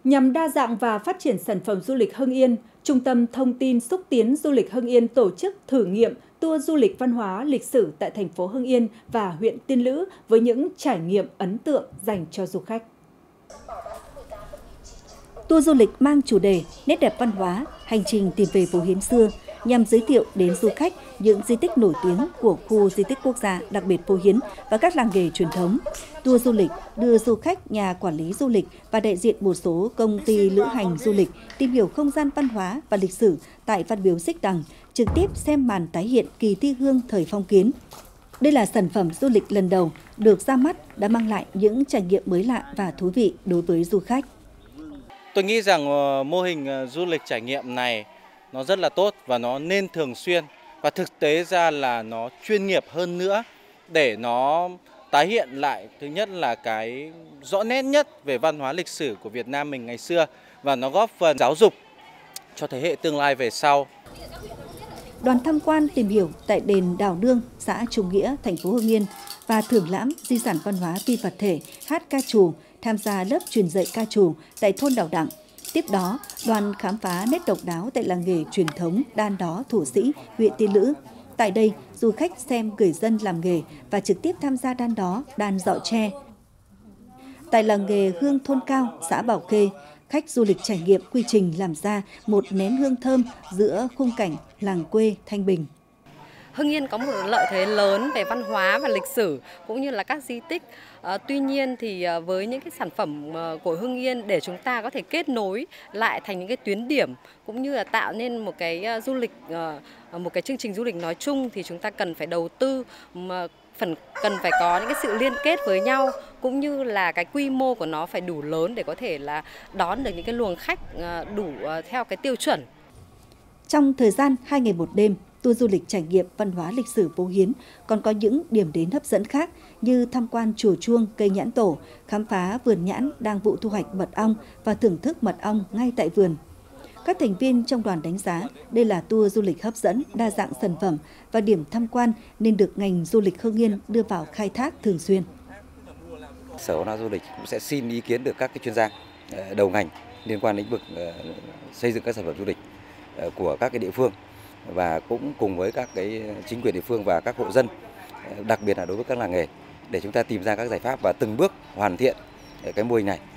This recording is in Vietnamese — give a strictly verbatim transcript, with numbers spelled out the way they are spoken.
Nhằm đa dạng và phát triển sản phẩm du lịch Hưng Yên, Trung tâm Thông tin Xúc tiến Du lịch Hưng Yên tổ chức thử nghiệm tour du lịch văn hóa lịch sử tại thành phố Hưng Yên và huyện Tiên Lữ với những trải nghiệm ấn tượng dành cho du khách. Tour du lịch mang chủ đề Nét đẹp văn hóa, hành trình tìm về phố Hiến xưa nhằm giới thiệu đến du khách những di tích nổi tiếng của khu di tích quốc gia đặc biệt Phố Hiến và các làng nghề truyền thống. Tour du lịch đưa du khách, nhà quản lý du lịch và đại diện một số công ty lữ hành du lịch tìm hiểu không gian văn hóa và lịch sử tại Văn Miếu Xích Đằng, trực tiếp xem màn tái hiện kỳ thi hương thời phong kiến. Đây là sản phẩm du lịch lần đầu được ra mắt đã mang lại những trải nghiệm mới lạ và thú vị đối với du khách. Tôi nghĩ rằng mô hình du lịch trải nghiệm này nó rất là tốt và nó nên thường xuyên, và thực tế ra là nó chuyên nghiệp hơn nữa để nó tái hiện lại thứ nhất là cái rõ nét nhất về văn hóa lịch sử của Việt Nam mình ngày xưa, và nó góp phần giáo dục cho thế hệ tương lai về sau. Đoàn tham quan tìm hiểu tại đền Đào Nương, xã Trung Nghĩa, thành phố Hưng Yên và thưởng lãm di sản văn hóa phi vật thể hát ca trù, tham gia lớp truyền dạy ca trù tại thôn Đào Đặng. Tiếp đó, đoàn khám phá nét độc đáo tại làng nghề truyền thống Đan Đó Thủ Sĩ, huyện Tiên Lữ. Tại đây, du khách xem người dân làm nghề và trực tiếp tham gia đan đó, đan giọ tre. Tại làng nghề Hương Thôn Cao, xã Bảo Khê, khách du lịch trải nghiệm quy trình làm ra một nén hương thơm giữa khung cảnh làng quê Thanh Bình. Hưng Yên có một lợi thế lớn về văn hóa và lịch sử cũng như là các di tích. À, tuy nhiên thì với những cái sản phẩm của Hưng Yên để chúng ta có thể kết nối lại thành những cái tuyến điểm cũng như là tạo nên một cái du lịch, một cái chương trình du lịch nói chung thì chúng ta cần phải đầu tư, mà phần cần phải có những cái sự liên kết với nhau cũng như là cái quy mô của nó phải đủ lớn để có thể là đón được những cái luồng khách đủ theo cái tiêu chuẩn. Trong thời gian hai ngày một đêm, tour du lịch trải nghiệm văn hóa lịch sử Phố Hiến còn có những điểm đến hấp dẫn khác như tham quan chùa Chuông, cây nhãn tổ, khám phá vườn nhãn đang vụ thu hoạch mật ong và thưởng thức mật ong ngay tại vườn. Các thành viên trong đoàn đánh giá đây là tour du lịch hấp dẫn, đa dạng sản phẩm và điểm tham quan nên được ngành du lịch Hưng Yên đưa vào khai thác thường xuyên. Sở Văn hóa Du lịch cũng sẽ xin ý kiến được các cái chuyên gia đầu ngành liên quan đến lĩnh vực xây dựng các sản phẩm du lịch của các cái địa phương, và cũng cùng với các cái chính quyền địa phương và các hộ dân, đặc biệt là đối với các làng nghề, để chúng ta tìm ra các giải pháp và từng bước hoàn thiện cái mô hình này.